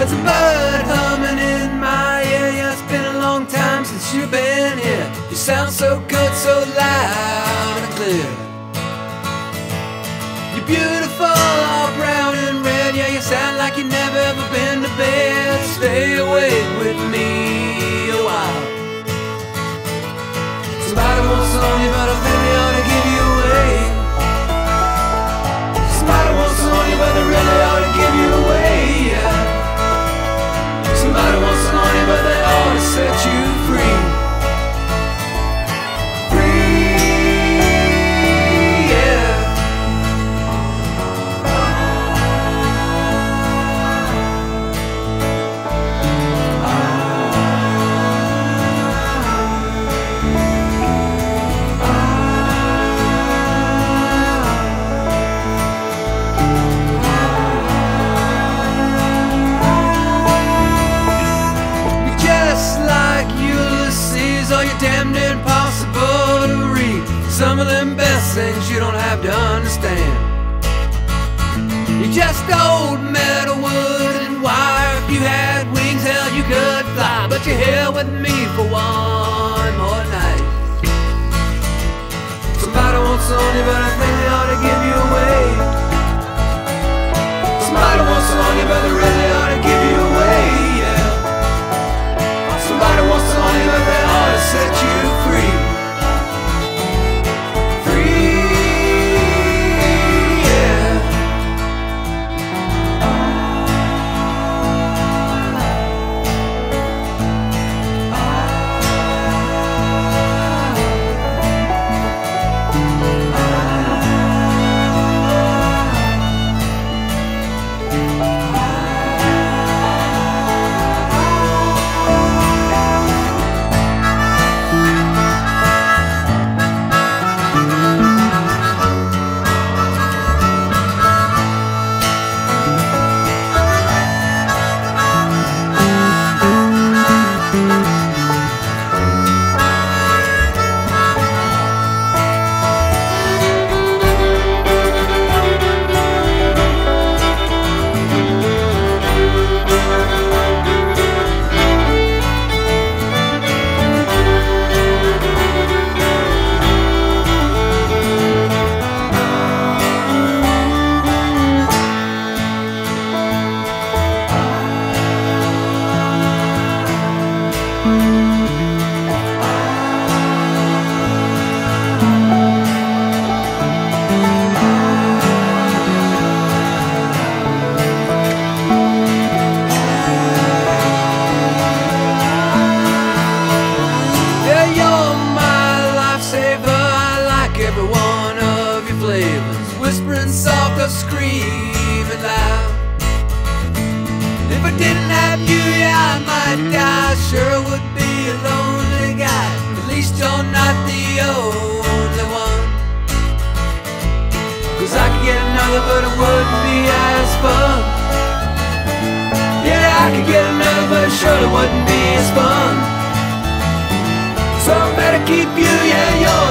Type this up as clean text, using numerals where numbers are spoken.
There's a bird humming in my ear. Yeah, it's been a long time since you've been here. You sound so good, so loud and clear. You're beautiful, all brown and red. Yeah, you sound like you've never ever been to bed. Stay awake with me a while. Somebody wants on you, but I think they ought to give you away. Somebody wants on you, but they really ought to give you away, yeah. Somebody wants on you, but they ought to set you free. Damned impossible to read. Some of them best things you don't have to understand. You're just old metal, wood and wire. If you had wings, hell, you could fly. But you're here with me for one more night. Somebody wants on you, but I think they ought to give you away. Somebody wants on you, but they really ought to give you away, yeah. Somebody wants on you, but they ought to set you free. Free, yeah. Whispering soft or screaming loud. If I didn't have you, yeah, I might die. Sure would be a lonely guy. At least you're not the only one. 'Cause I could get another, but it wouldn't be as fun. Yeah, I could get another, but it surely wouldn't be as fun. So I better keep you, yeah, you're